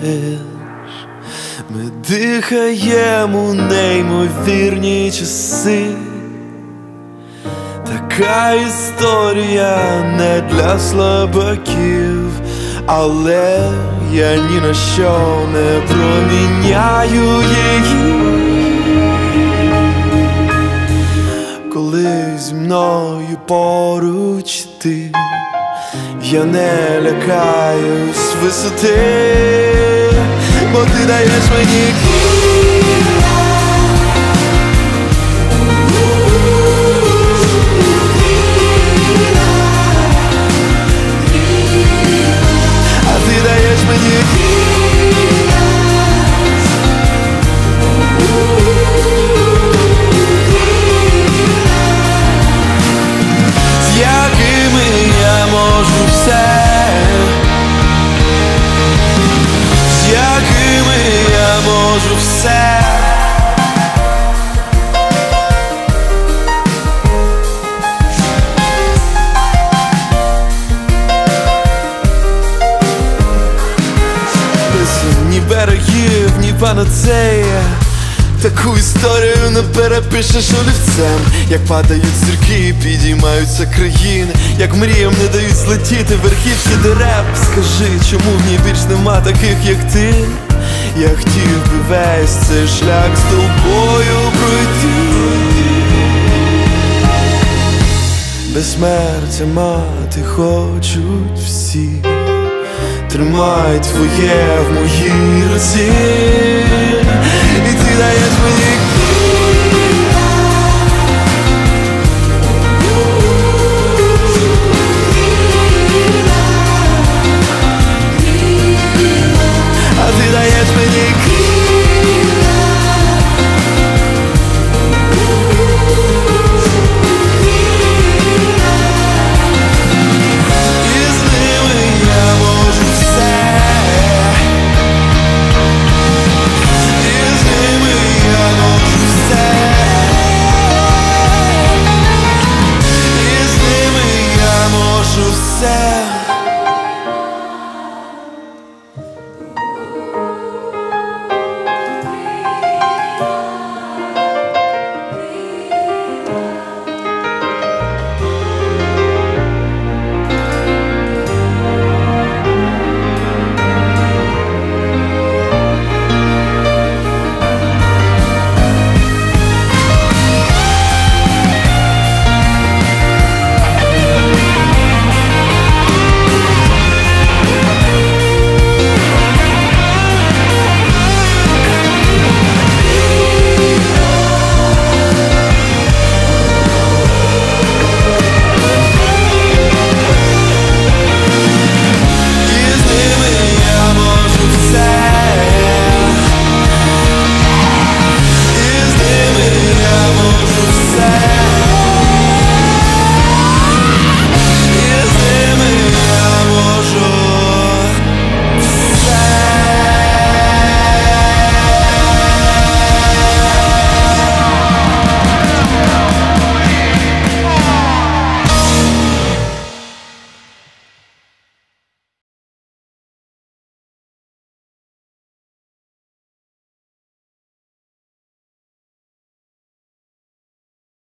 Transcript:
Ми дихаємо неймовірні часи. Така історія не для слабаків, але я ні на що не проміняю її. Коли зі мною поруч ти, я не лякаюсь висоти, бо ти даєш мені крила. А ти даєш мені крила. З якими я можу все, з якими я можу все. Ні берегів, ні панацея, таку історію не перепишеш олівцем. Як падають зірки, підіймаються країни, як мріям не дають злетіти верхівки дерев. Скажи, чому в ній більш нема таких, як ти? Я хотів би весь цей шлях з тобою пройти. Безсмертя мати хочуть всі, тримай твоє в моїй руці, і ти даєш мені